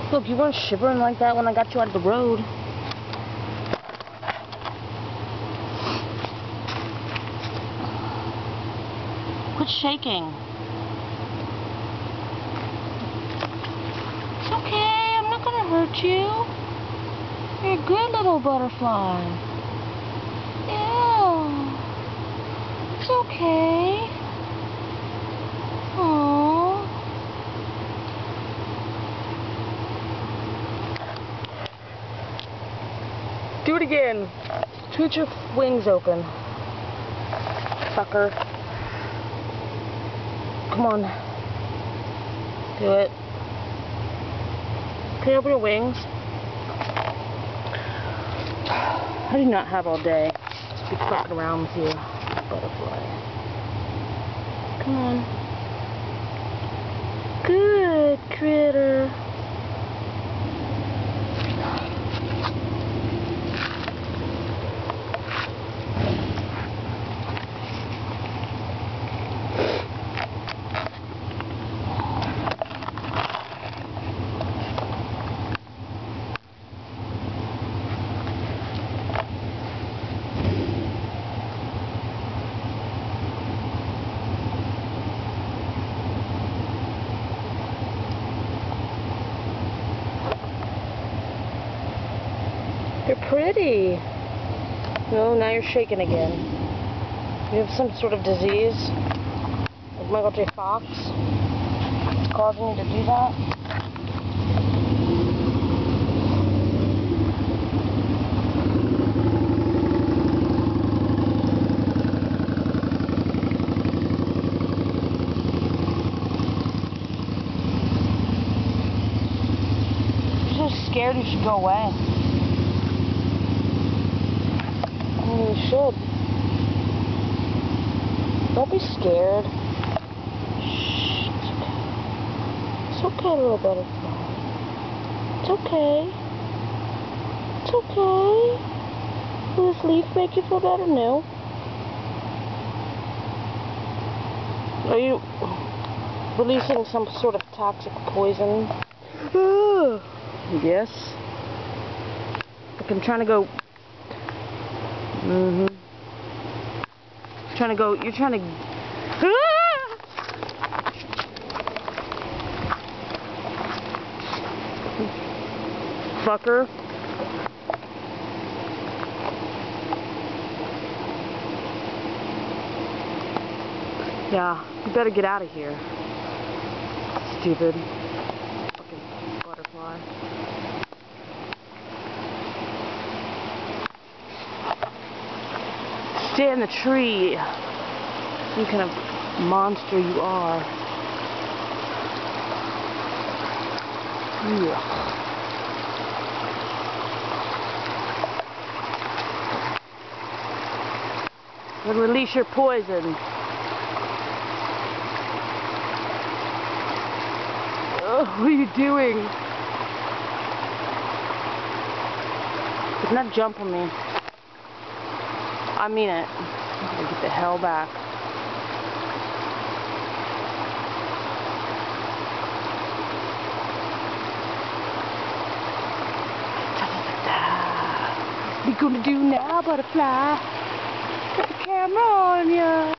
Look, you weren't shivering like that when I got you out of the road. Quit shaking. It's okay, I'm not gonna hurt you. You're a good little butterfly. Yeah. It's okay. Aww. Do it again. Toot your wings open. Sucker. Come on. Do it. Can you open your wings? I do not have all day to be fucking around with you, butterfly. Come on. Good critter. You're pretty. No, now you're shaking again. You have some sort of disease, like Michael J. Fox. It's causing you to do that. You're so scared you should go away. You should. Don't be scared. Shh. It's okay, little butterfly. It's okay. It's okay. Will this leaf make you feel better? No. Are you releasing some sort of toxic poison? Yes. Look, I'm trying to go. Trying to go, you're trying to... Fucker. Yeah, you better get out of here. Stupid. Fucking butterfly. Stay in the tree. Some kind of monster you are. Ugh. Then release your poison. Oh, what are you doing? Do not jump on me. I mean it. Get the hell back. What you gonna do now, butterfly? Got the camera on ya.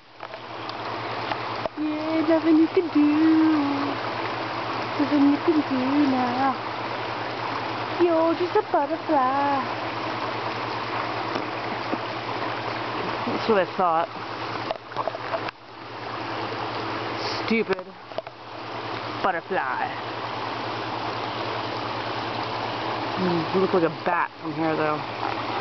Yeah, nothing you can do. Nothing you can do now. You're just a butterfly. That's what I thought. Stupid butterfly. You look like a bat from here, though.